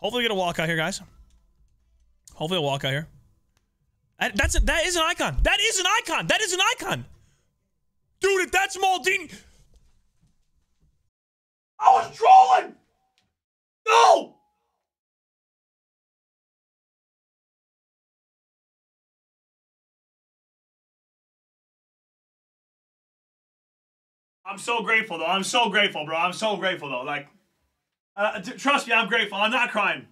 Hopefully we get a walkout here, guys. Hopefully a walkout here. That is an icon. That is an icon. That is an icon. Dude, if that's Maldini. I was trolling. No. I'm so grateful, though. I'm so grateful, bro. I'm so grateful, though. Like, trust me, I'm grateful. I'm not crying.